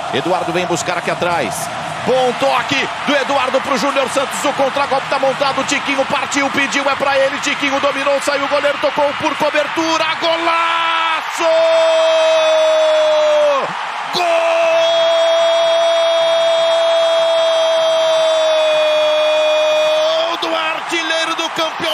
Eduardo vem buscar aqui atrás. Bom toque do Eduardo pro Júnior Santos. O contra-golpe tá montado. Tiquinho partiu, pediu, é pra ele. Tiquinho dominou, saiu o goleiro, tocou por cobertura. Golaço! Gol do artilheiro do campeonato!